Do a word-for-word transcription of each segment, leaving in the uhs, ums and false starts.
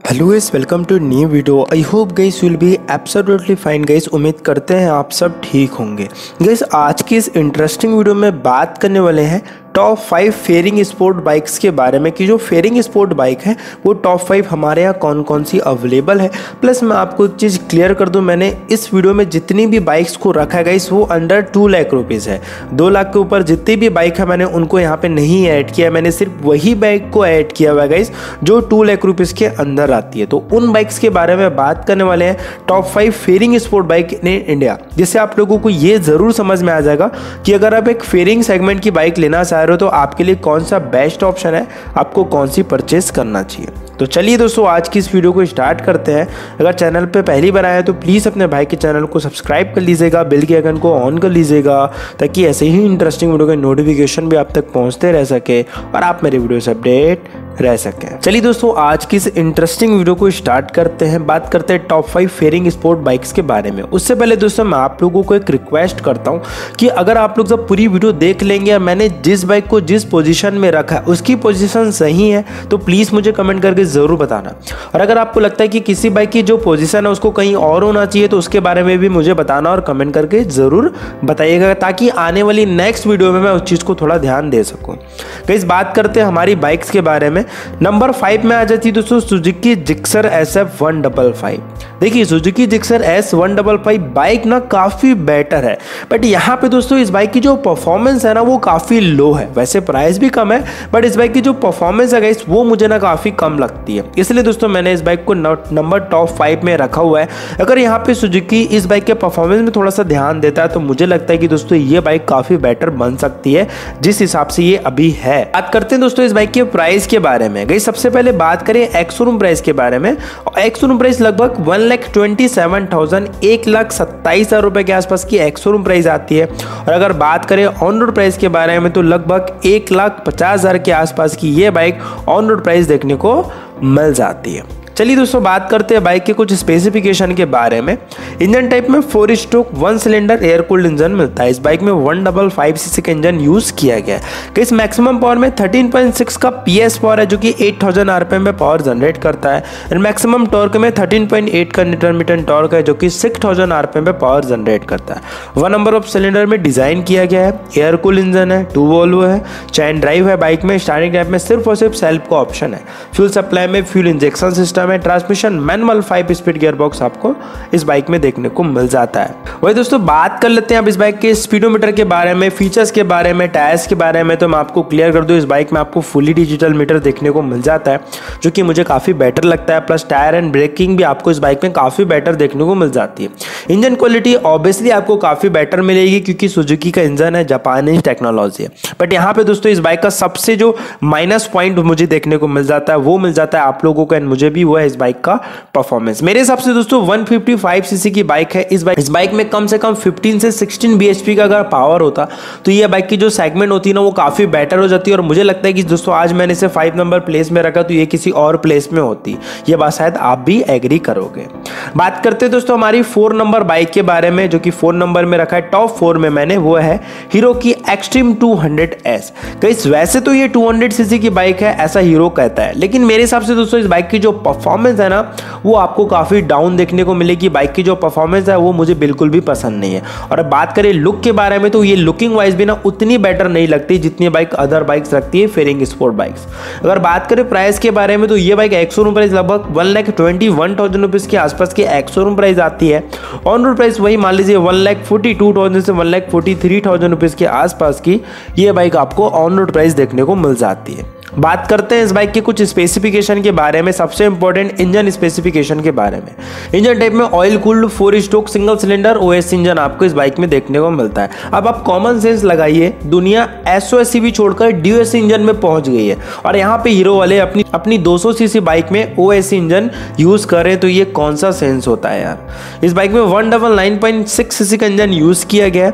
Hello guys, welcome to new video. I hope guys will be absolutely fine guys. उम्मीद करते हैं आप सब ठीक होंगे। गाइस आज की इस इंटरेस्टिंग वीडियो में बात करने वाले हैं top five fairing sport bikes के बारे में कि जो फेयरिंग स्पोर्ट बाइक है वो टॉप फाइव हमारे यहाँ कौन कौन सी अवेलेबल है। प्लस मैं आपको एक चीज़ क्लियर कर दूं, मैंने इस वीडियो में जितनी भी बाइक्स को रखा है गाइस वो अंडर टू लाख रुपीज़ है। दो लाख के ऊपर जितनी भी बाइक है मैंने उनको यहाँ पे नहीं ऐड किया, मैंने सिर्फ वही बाइक को ऐड किया हुआ है गाइस जो टू लाख रुपीज़ के अंदर आती है। तो उन बाइक्स के बारे में बात करने वाले हैं, top five fairing sport bike in India, जिससे आप लोगों को ये ज़रूर समझ में आ जाएगा कि अगर आप एक फेयरिंग सेगमेंट की बाइक लेना चाह रहे हो तो आपके लिए कौन सा बेस्ट ऑप्शन है, आपको कौन सी परचेस करना चाहिए। तो चलिए दोस्तों आज की इस वीडियो को स्टार्ट करते हैं। अगर चैनल पे पहली बार आए हैं तो प्लीज़ अपने भाई के चैनल को सब्सक्राइब कर लीजिएगा, बेल के आइकन को ऑन कर लीजिएगा ताकि ऐसे ही इंटरेस्टिंग वीडियो के नोटिफिकेशन भी आप तक पहुंचते रह सके और आप मेरे वीडियो से अपडेट रह सकें। चलिए दोस्तों आज की इस इंटरेस्टिंग वीडियो को स्टार्ट करते हैं। बात करते हैं top five fairing sport bikes के बारे में। उससे पहले दोस्तों मैं आप लोगों को एक रिक्वेस्ट करता हूं कि अगर आप लोग जब पूरी वीडियो देख लेंगे, मैंने जिस बाइक को जिस पोजीशन में रखा है उसकी पोजीशन सही है तो प्लीज़ मुझे कमेंट करके ज़रूर बताना। और अगर आपको लगता है कि किसी बाइक की जो पोजीशन है उसको कहीं और होना चाहिए तो उसके बारे में भी मुझे बताना और कमेंट करके ज़रूर बताइएगा ताकि आने वाली नेक्स्ट वीडियो में मैं उस चीज़ को थोड़ा ध्यान दे सकूँ। गाइस बात करते हैं हमारी बाइक्स के बारे में। नंबर फाइव में आ जाती है दोस्तों Suzuki Gixxer S F one double five. देखिए Suzuki Gixxer S one double five bike ना काफ़ी बेटर है, बट यहाँ पे दोस्तों इस बाइक की जो परफॉर्मेंस है ना वो काफ़ी लो है। वैसे प्राइस भी कम है बट इस बाइक की जो परफॉर्मेंस है गाइस वो मुझे ना काफ़ी कम लगती है, इसलिए दोस्तों मैंने इस बाइक को नंबर टॉप फाइव में रखा हुआ है। अगर यहाँ पे सुजुकी इस बाइक के परफॉर्मेंस में थोड़ा सा ध्यान देता है तो मुझे लगता है कि दोस्तों ये बाइक काफ़ी बेटर बन सकती है जिस हिसाब से ये अभी है। बात करते हैं दोस्तों इस बाइक के प्राइस के बारे में। गाइस सबसे पहले बात करें एक्स-शोरूम प्राइस के बारे में। एक्स-शोरूम प्राइस लगभग one lakh twenty seven thousand एक लाख सत्ताईस हजार रुपए के आसपास की एक्स-शोरूम प्राइस आती है। और अगर बात करें ऑन रोड प्राइस के बारे में तो लगभग एक लाख पचास हजार के आसपास की ये बाइक ऑन रोड प्राइस देखने को मिल जाती है। चलिए दोस्तों बात करते हैं बाइक के कुछ स्पेसिफिकेशन के बारे में। इंजन टाइप में four stroke one cylinder air cooled engine मिलता है। इस बाइक में वन डबल फाइव सीसी का इंजन यूज किया गया है। इस मैक्सिमम पावर में थर्टीन पॉइंट सिक्स का पीएस पावर है जो कि एट थाउजेंड आरपीएम में पावर जनरेट करता है। और मैक्सिमम टॉर्क में थर्टीन पॉइंट एट का न्यूटन मीटर टॉर्क है जो कि सिक्स थाउजेंड आरपीएम में पावर जनरेट करता है। वन नंबर ऑफ सिलेंडर में डिजाइन किया गया है। एयर कूल इंजन है, टू वॉल्व है, चैन ड्राइव है। बाइक में स्टार्टिंग टाइप में सिर्फ और सिर्फ सेल्फ का ऑप्शन है। फ्यूल सप्लाई में फ्यूल इंजेक्शन सिस्टम है। Transmission manual five speed gear box आपको इस बाइक में देखने को मिल जाता है। वही दोस्तों बात कर लेते हैं अब इस बाइक के स्पीडोमीटर के बारे में, फीचर्स के बारे में, टायर्स के बारे में। तो मैं आपको क्लियर कर दूं इस बाइक में आपको फुली डिजिटल मीटर देखने को मिल जाता है जो कि मुझे काफ़ी बेटर लगता है। प्लस टायर एंड ब्रेकिंग भी आपको इस बाइक में काफ़ी बेटर देखने को मिल जाती है। इंजन क्वालिटी ऑब्वियसली आपको काफ़ी बेटर मिलेगी क्योंकि सुजुकी का इंजन है, जापानीज टेक्नोलॉजी है। बट यहाँ पे दोस्तों इस बाइक का सबसे जो माइनस पॉइंट मुझे देखने को मिल जाता है वो मिल जाता है आप लोगों को एंड मुझे भी, वो है इस बाइक का परफॉर्मेंस। मेरे हिसाब से दोस्तों वन फिफ्टी फाइव सीसी की बाइक है। इस बाइक इस बाइक में कम से कम फिफ्टीन से सिक्सटीन बीएचपी का अगर पावर होता तो ये बाइक की जो सेगमेंट होती है ना वो काफी बेटर हो जाती है। और मुझे लगता है कि दोस्तों आज मैंने इसे फाइव नंबर प्लेस में रखा तो ये किसी और प्लेस में होती। ये बात शायद आप भी एग्री करोगे। बात करते हैं दोस्तों हमारी फोर नंबर बाइक के बारे में जो कि फोर नंबर में रखा है टॉप फोर में मैंने, वो है हीरो की Xtreme two hundred S. Guys वैसे तो ये टू हंड्रेड सीसी की बाइक है ऐसा हीरो कहता है, लेकिन मेरे हिसाब से दोस्तों इस बाइक की जो परफॉर्मेंस है ना वो आपको काफी डाउन देखने को मिलेगी। बाइक की जो परफॉर्मेंस है वो मुझे बिल्कुल भी पसंद नहीं है। और अब बात करें लुक के बारे में तो ये लुकिंग वाइज भी ना उतनी बेटर नहीं लगती जितनी बाइक अदर बाइक्स रखती है फेयरिंग स्पोर्ट बाइक्स। अगर बात करें प्राइस के बारे में तो ये बाइक एक्स-शोरूम प्राइस लगभग one lakh twenty one thousand rupees के आसपास की एक्स-शोरूम प्राइस आती है। ऑन रोड प्राइस वही मान लीजिए one lakh forty two thousand से one lakh forty three thousand rupees के आसपास की ये बाइक आपको ऑन रोड प्राइस देखने को मिल जाती है। बात करते हैं इस बाइक के कुछ स्पेसिफिकेशन के बारे में। सबसे इंपॉर्टेंट इंजन स्पेसिफिकेशन के बारे में। इंजन टाइप में oil cooled four stroke single cylinder OS engine आपको इस बाइक में देखने को मिलता है। अब आप कॉमन सेंस लगाइए, दुनिया एसओएससी भी छोड़कर डीओएस इंजन में पहुंच गई है और यहाँ पे हीरो वाले अपनी अपनी दो सौ सीसी बाइक में ओएस इंजन यूज कर रहे हैं तो ये कौन सा सेंस होता है यार। इस बाइक में one double nine point six CC का इंजन यूज किया गया है।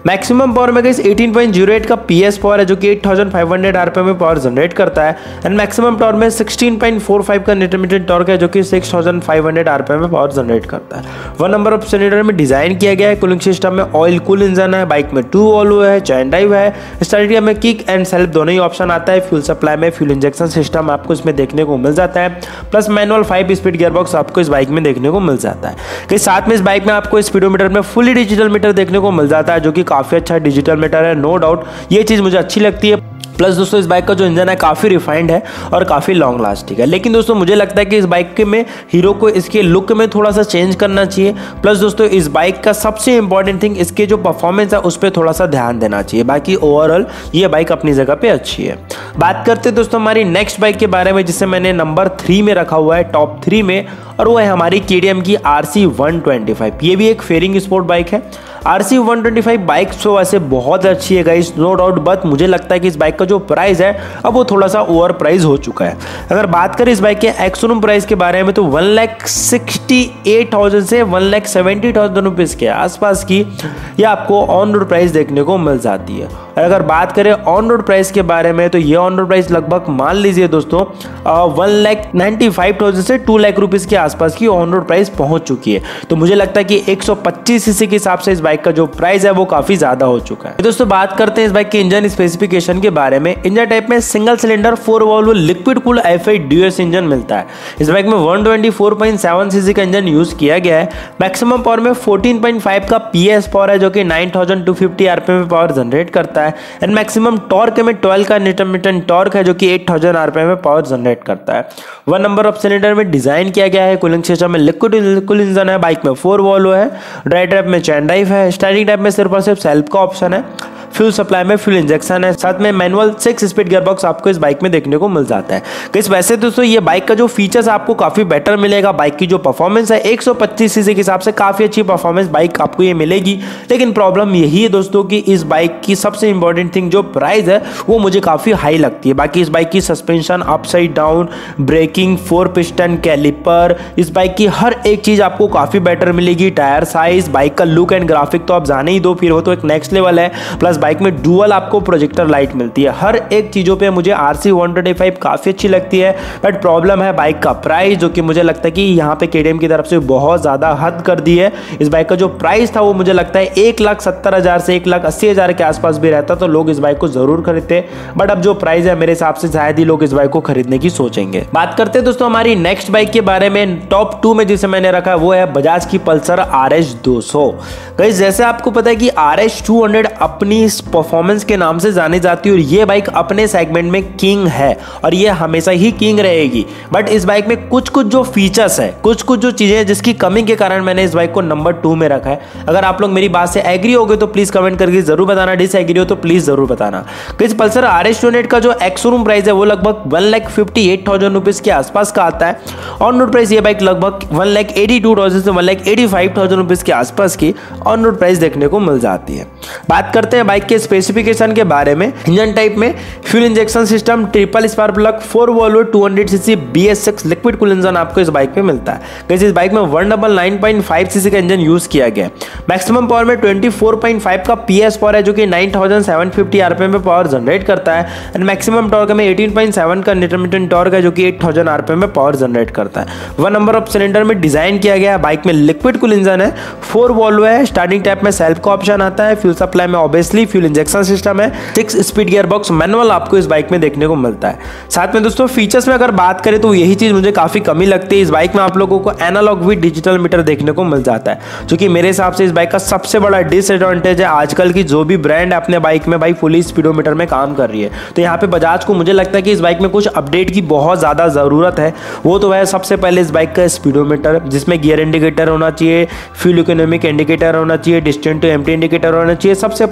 मैक्सिमम पावर में guys eighteen point zero eight का पीएस पावर है जो कि eight thousand five hundred RPM में पावर जनरेट करता है। एंड मैक्सिमम टॉर्क में सिक्सटीन पॉइंट फोर फाइव का इंटरमीडिएट टॉर्क है जो कि six thousand five hundred RPM में पावर जनरेट करता है। वन नंबर ऑफ सिलेंडर में डिजाइन किया गया है। कूलिंग सिस्टम में ऑयल कूल इंजन है। बाइक में टू वॉल्वो है, चैन ड्राइव है। स्टार्टिंग में किक एंड सेल्फ दोनों ही ऑप्शन आता है। फ्यूल सप्लाई में फ्यूल इंजेक्शन सिस्टम आपको इसमें देखने को मिल जाता है। Plus manual five speed gearbox आपको इस बाइक में देखने को मिल जाता है। कि साथ में इस बाइक में आपको स्पीडोमीटर में फुली डिजिटल मीटर देखने को मिल जाता है जो कि काफी अच्छा डिजिटल मीटर है, नो डाउट। ये चीज मुझे अच्छी लगती है। प्लस दोस्तों इस बाइक का जो इंजन है काफ़ी रिफाइंड है और काफ़ी लॉन्ग लास्टिंग है। लेकिन दोस्तों मुझे लगता है कि इस बाइक के में हीरो को इसके लुक में थोड़ा सा चेंज करना चाहिए। प्लस दोस्तों इस बाइक का सबसे इंपॉर्टेंट थिंग इसके जो परफॉर्मेंस है उस पर थोड़ा सा ध्यान देना चाहिए। बाकी ओवरऑल ये बाइक अपनी जगह पे अच्छी है। बात करते हैं दोस्तों हमारी नेक्स्ट बाइक के बारे में जिसे मैंने नंबर थ्री में रखा हुआ है, टॉप थ्री में, और वो है हमारी के टी एम की R C one twenty five. ये भी एक फेयरिंग स्पोर्ट बाइक है। R C one twenty five bike तो वैसे बहुत अच्छी है गाइस, नो डाउट। बट मुझे लगता है कि इस बाइक का जो प्राइस है अब वो थोड़ा सा ओवर प्राइस हो चुका है। अगर बात करें इस बाइक के एक्स-शोरूम प्राइस के बारे में तो one lakh sixty eight thousand से one lakh seventy thousand rupees के आसपास की ये आपको ऑन रोड प्राइस देखने को मिल जाती है। और अगर बात करें ऑन रोड प्राइस के बारे में तो ये ऑन रोड प्राइस लगभग मान लीजिए दोस्तों one lakh ninety five thousand से टू लाख रुपीज़ के आसपास की ऑन रोड प्राइस पहुंच चुकी है। तो मुझे लगता है कि एक सौ पच्चीस सीसी के हिसाब से इस बाइक का जो प्राइस है वो काफी ज्यादा हो चुका है। दोस्तों बात करते हैं इस बाइक के इंजन स्पेसिफिकेशन के बारे में। इंजन टाइप में single cylinder four valve liquid cooled F I ड्यूएस इंजन मिलता है। इस बाइक में one twenty four point seven CC का इंजन यूज किया गया है। मैक्सिमम पावर में फोर्टीन पॉइंट फाइव का पीएस पावर है जो कि nine thousand two fifty RPM में पावर जनरेट करता है। एंड मैक्सिमम टॉर्क में ट्वेल्व का इंटरमीडिएट टॉर्क है जो कि एट थाउजेंड आरपीएम में पावर जनरेट करता है। वन नंबर ऑफ सिलेंडर में डिजाइन किया गया है। कूलिंग सिस्टम में लिक्विड कूल इंजन है। बाइक में फोर वॉल्व है। ड्राइव टाइप में चैन ड्राइव है। स्टाइलिंग टाइप में सिर्फ और सिर्फ सेल्फ का ऑप्शन है। फ्यूल सप्लाई में फ्यूल इंजेक्शन है। साथ में मैनुअल सिक्स स्पीड गियरबॉक्स आपको इस बाइक में देखने को मिल जाता है। गाइस वैसे दोस्तों ये बाइक का जो फीचर्स आपको काफी बेटर मिलेगा। बाइक की जो परफॉर्मेंस है एक सौ पच्चीस सीसी के हिसाब से काफी अच्छी परफॉर्मेंस बाइक आपको ये मिलेगी। लेकिन प्रॉब्लम यही है दोस्तों कि इस बाइक की सबसे इंपॉर्टेंट थिंग जो प्राइस है वो मुझे काफी हाई लगती है। बाकी इस बाइक की suspension, upside down, braking, four piston, caliper, इस बाइक की हर एक चीज आपको काफी बेटर मिलेगी। टायर साइज, बाइक का लुक एंड ग्राफिक तो आप जाने ही दो, फिर वो तो एक नेक्स्ट लेवल है। प्लस बाइक में डुअल आपको प्रोजेक्टर लाइट मिलती है। हर एक चीजों पे मुझे R C one twenty five काफी अच्छी लगती है। बट प्रॉब्लम है बाइक का प्राइस, जो कि मुझे लगता है कि यहाँ पे के टी एम की तरफ से बहुत ज्यादा हद कर दी है। इस बाइक का जो प्राइस था वो मुझे लगता है एक लाख सत्तर हजार से एक लाख अस्सी हजार के आसपास भी रहता तो लोग इस बाइक को जरूर खरीदते। बट अब जो प्राइस है मेरे हिसाब से शायद ही लोग इस बाइक को खरीदने की सोचेंगे। बात करते हैं दोस्तों हमारी नेक्स्ट बाइक के बारे में। टॉप टू में जिसे मैंने रखा है वो है बजाज की Pulsar R S two hundred. Guys जैसे आपको पता है कि आर एस टू हंड्रेड अपनी परफॉर्मेंस के नाम से जानी जाती है और ये बाइक अपने सेगमेंट में किंग है और ये हमेशा ही किंग रहेगी। बट इस बाइक में कुछ कुछ जो फीचर्स है, कुछ कुछ जो चीजें हैं जिसकी कमी के कारण मैंने इस बाइक को नंबर टू में रखा है। अगर आप लोग मेरी बात से एग्री हो गए तो प्लीज कमेंट करके जरूर बताना, डिसएग्री हो तो प्लीज जरूर बताना। इस Pulsar R S two hundred का जो एक्स शोरूम प्राइस है वो लगभग one lakh fifty eight thousand rupees के आसपास का आता है। ऑन रोड प्राइस ये बाइक लगभग one lakh eighty two thousand से one lakh eighty five thousand rupees के आसपास की ऑन रोड प्राइस देखने को मिल जाती है। बात करते हैं बाइक के स्पेसिफिकेशन के बारे में। इंजन टाइप में fuel injection system, triple spark plug, four valve two hundred cc B S six liquid cool engine आपको इस बाइक पे मिलता है। गाइस इस बाइक में one double nine point five CC का इंजन यूज किया गया है। मैक्सिमम पावर में ट्वेंटी फोर पॉइंट फाइव का पीएस पावर है जो कि nine thousand seven fifty RPM में पावर जनरेट करता है। एंड मैक्सिमम टॉर्क में एटीन पॉइंट सेवन का इंटरमीडिएट टॉर्क है जो कि एट थाउजेंड आरपीएम में पावर जनरेट करता है। वन नंबर ऑफ सिलेंडर में डिजाइन किया गया है। बाइक में लिक्विड कूल इंजन है। फोर वॉल्वो है। स्टार्टिंग टाइप में सेल्फ का ऑप्शन आता है। फ्यूल सप्लाई में ऑब्वियसली फ्यूल इंजेक्शन सिस्टम है। सिक्स स्पीड गियरबॉक्स मैनुअल आपको इस बाइक में देखने को मिलता है। साथ में दोस्तों फीचर्स में अगर बात करें तो यही चीज मुझे काफी कमी लगती है। इस बाइक में आप लोगों को एनालॉग विद डिजिटल मीटर देखने को मिल जाता है, जो कि मेरे हिसाब से इस बाइक का सबसे बड़ा डिसएडवांटेज है। आजकल की जो भी ब्रांड अपने बाइक में भाई फुली स्पीडोमीटर में काम कर रही है, तो यहाँ पे बजाज को मुझे लगता है कि इस बाइक में कुछ अपडेट की बहुत ज्यादा जरूरत है। वो तो है सबसे पहले इस बाइक का स्पीडोमीटर, जिसमें गियर इंडिकेटर होना चाहिए, फ्यूल इकोनॉमिक इंडिकेटर होना चाहिए, डिस्टेंस टू एम्प्टी इंडिकेटर होना चाहिए। सबसे plus point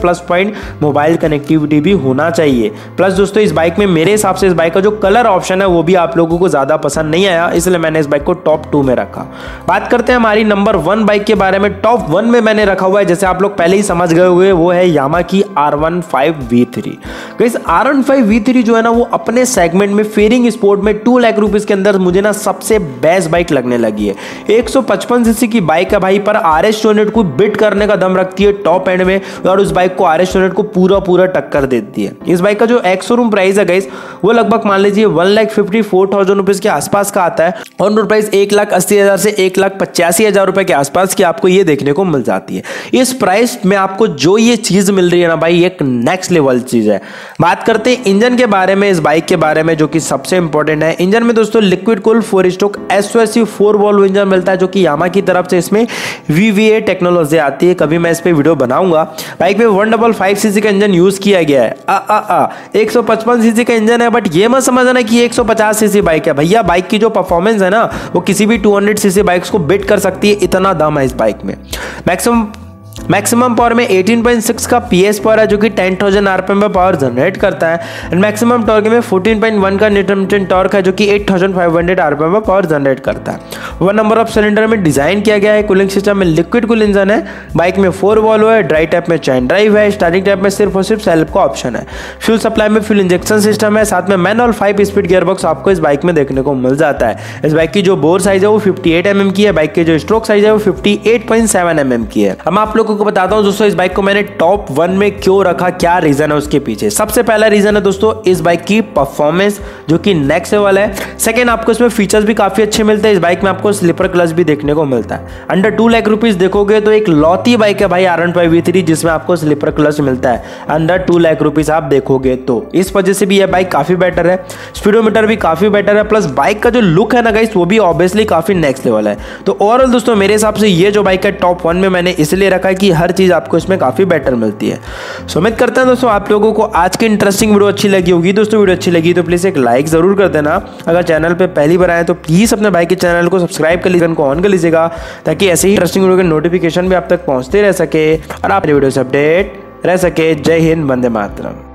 point mobile connectivity भी होना चाहिए। प्लस दोस्तों इस बाइक में मेरे हिसाब से इस बाइक का जो कलर ऑप्शन है वो भी आप लोगों को ज़्यादा पसंद नहीं आया, इसलिए मैंने इस बाइक को टॉप टू में रखा। बात करते हैं हमारी नंबर वन बाइक के बारे में। टॉप वन में मैंने रखा हुआ है, जैसे आप लोग पहले ही समझ गए हुए, वो है यामा की R one five V three. Guys R one five V three जो है ना वो अपने सेगमेंट में फेयरिंग स्पोर्ट में टू लाख रुपीस के अंदर मुझे ना सबसे बेस्ट बाइक लगने लगी है। एक सौ पचपन सीसी की बाइक है भाई, पर आर एस टू हंड्रेड को बिट करने का दम रखती है टॉप एंड में, और उस बाइक को आर एस टू हंड्रेड को पूरा पूरा टक्कर देती है। इस बाइक का जो एक्स शोरूम प्राइस है गाइस वो लगभग मान लीजिए one lakh fifty four thousand rupees के आसपास का आता है, ऑन रोड प्राइस एक लाख अस्सी हजार से एक लाख पचासी हजार रुपए के आसपास की आपको ये देखने को मिल जाती है। इस प्राइस में आपको जो ये चीज मिल रही है ना भाई, एक नेक्स्ट लेवल चीज है। बात करते हैं इंजन के बारे में, इस बाइक के बारे में, जो कि सबसे इंपॉर्टेंट है। इंजन में दोस्तों liquid cool four stroke S O S U four valve engine मिलता है, जो कि यामा की तरफ से इसमें वी वी ए टेक्नोलॉजी आती है। कभी मैं इस पे वीडियो बनाऊंगा। बाइक में वन डबल फाइव सीसी का इंजन यूज किया गया है। आ, आ, आ, एक सौ पचपन सीसी का इंजन है, बट ये मत समझना कि एक सौ पचास सीसी बाइक है। भैया बाइक की जो परफॉर्मेंस है ना वो किसी भी टू हंड्रेड सीसी बाइक्स को बिट कर सकती है, इतना दम है इस बाइक में। मैक्सिमम मैक्सिमम पावर में एटीन पॉइंट सिक्स का पीएस पावर है, जो कि टेन थाउजेंड आरपीएम पे पावर जनरेट करता है। एंड मैक्सिमम टॉर्क में फोर्टीन पॉइंट वन का न्यूटन मीटर टॉर्क है, जो कि eight thousand five hundred RPM पे पावर जनरेट करता है। वन नंबर ऑफ सिलेंडर में डिजाइन किया गया है। कूलिंग सिस्टम में लिक्विड कूल इंजन है। बाइक में फोर वॉल्व है। ड्राई टाइप में चैन ड्राइव है। स्टार्टिंग टाइप में सिर्फ और सिर्फ सेल्फ का ऑप्शन है। फ्यूल सप्लाई में फ्यूल इंजेक्शन सिस्टम है। साथ में मैनुअल फाइव स्पीड गियरबॉक्स आपको इस बाइक में देखने को मिल जाता है। इस बाइक की जो बोर साइज है वो फिफ्टी एट एम एम की है। बाइक की जो स्ट्रोक साइज है वो fifty eight point seven M M की है। अब आप लोगों को बताता हूँ दोस्तों इस बाइक को मैंने टॉप वन में क्यों रखा, क्या रीजन है उसके पीछे। सबसे पहला रीजन है दोस्तों इस बाइक की परफॉर्मेंस, जो कि नेक्स्ट लेवल है। सेकंड, आपको इसमें फीचर्स भी काफी अच्छे मिलते हैं। इस बाइक में आपको स्लीपर क्लच भी देखने को मिलता है। अंडर टू लाख रुपीज देखोगे तो एक लौती बाइक है भाई R one five V three, जिसमें आपको स्लीपर क्लच मिलता है अंडर टू लाख रुपीज आप देखोगे तो। इस वजह से भी यह बाइक काफी बेटर है। स्पीडोमीटर भी काफी बेटर है। प्लस बाइक का जो लुक है ना गाइस वो भी ऑब्वियसली काफी नेक्स्ट लेवल है। तो ओवरऑल दोस्तों मेरे हिसाब से ये जो बाइक है टॉप वन में मैंने इसलिए रखा है कि हर चीज आपको इसमें काफी बेटर मिलती है। सो उम्मीद करता हूं दोस्तों आप लोगों को आज की इंटरेस्टिंग वीडियो अच्छी लगी होगी। दोस्तों वीडियो अच्छी लगी तो प्लीज एक लाइक जरूर कर देना। अगर चैनल पे पहली बार आए तो प्लीज अपने भाई के चैनल को सब्सक्राइब कर लीजिए, को ऑन कर लीजिएगा, ताकि ऐसे ही इंटरेस्टिंग वीडियो के नोटिफिकेशन भी आप तक पहुंचते रह सके और आप वीडियो से अपडेट रह सके। जय हिंद, वंदे मातरम।